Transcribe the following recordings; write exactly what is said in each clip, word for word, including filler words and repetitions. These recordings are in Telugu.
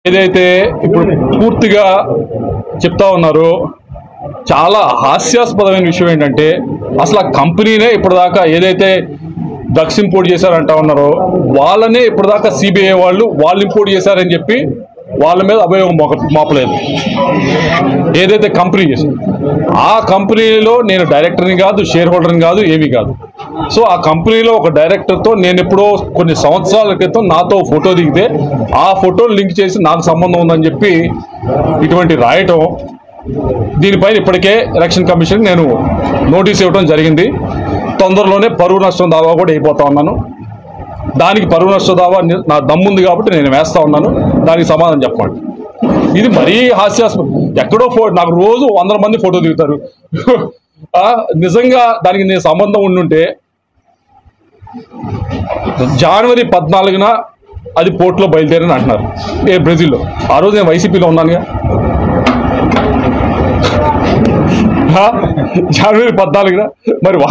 ఏదైతే ఇప్పుడు పూర్తిగా చెప్తా ఉన్నారో చాలా హాస్యాస్పదమైన విషయం ఏంటంటే అసలు ఆ కంపెనీనే ఇప్పటిదాకా ఏదైతే డ్రగ్స్ ఇంపోర్ట్ చేశారంటా ఉన్నారో వాళ్ళనే ఇప్పటిదాకా సిబిఐ వాళ్ళు వాళ్ళు ఇంపోర్ట్ చేశారని చెప్పి వాళ్ళ మీద అభియోగం మోపలేదు. ఏదైతే కంపెనీ చేశారు ఆ కంపెనీలో నేను డైరెక్టర్ని కాదు, షేర్ హోల్డర్ని కాదు, ఏమీ కాదు. సో ఆ కంపెనీలో ఒక డైరెక్టర్తో నేను ఎప్పుడో కొన్ని సంవత్సరాల క్రితం నాతో ఫోటో దిగితే ఆ ఫోటోలు లింక్ చేసి నాకు సంబంధం ఉందని చెప్పి ఇటువంటి రాయటం, దీనిపైన ఇప్పటికే ఎలక్షన్ కమిషన్ నేను నోటీస్ ఇవ్వడం జరిగింది. తొందరలోనే పరువు నష్టం దావా కూడా అయిపోతా ఉన్నాను. దానికి పరువు నష్ట దావా నా దమ్ముంది కాబట్టి నేను వేస్తా ఉన్నాను. దానికి సమాధానం చెప్పండి. ఇది మరీ హాస్యాస్పదం. ఎక్కడో ఫో నాకు రోజు వందల మంది ఫోటో దిగుతారు. నిజంగా దానికి నేను సంబంధం ఉండుంటే జనవరి పద్నాలుగున అది పోర్ట్లో బయలుదేరని అంటున్నారు ఏ బ్రెజిల్లో. ఆ రోజు నేను వైసీపీలో ఉన్నానుగా. జనవరి పద్నాలుగున మరి వా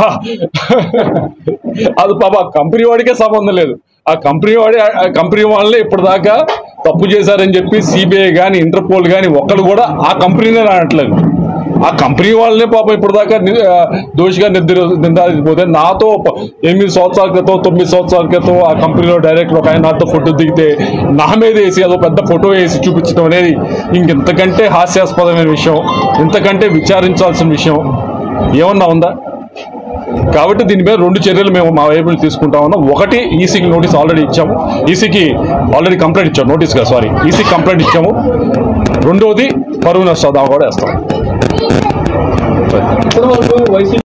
అది పాప కంపెనీ వాడికే సంబంధం లేదు. ఆ కంపెనీ వాడి కంపెనీ వాళ్ళే ఇప్పటిదాకా తప్పు చేశారని చెప్పి సిబిఐ కానీ ఇంటర్పోల్ కానీ ఒక్కరు కూడా ఆ కంపెనీనే అనట్లేదు. ఆ కంపెనీ వాళ్ళనే పాపం ఇప్పటిదాకా దోషిగా నిర్ధారి నిర్ధారించిపోతే నాతో ఎనిమిది సంవత్సరాల క్రితం తొమ్మిది సంవత్సరాల క్రితం ఆ కంపెనీలో డైరెక్టర్ ఒక ఆయన నాతో ఫోటో దిగితే నా మీద వేసి అదో పెద్ద ఫోటో వేసి చూపించడం అనేది ఇంకెంతకంటే హాస్యాస్పదమైన విషయం, ఇంతకంటే విచారించాల్సిన విషయం ఏమన్నా ఉందా? కాబట్టి దీని మీద రెండు చర్యలు మేము మా వైపు తీసుకుంటా ఉన్నాం. ఒకటి, ఈసీకి నోటీస్ ఆల్రెడీ ఇచ్చాము. ఈసీకి ఆల్రెడీ కంప్లైంట్ ఇచ్చాము. నోటీస్గా సారీ ఈసీకి కంప్లైంట్ ఇచ్చాము. రెండోది పరువు నష్ట దావా కూడా వేస్తాం.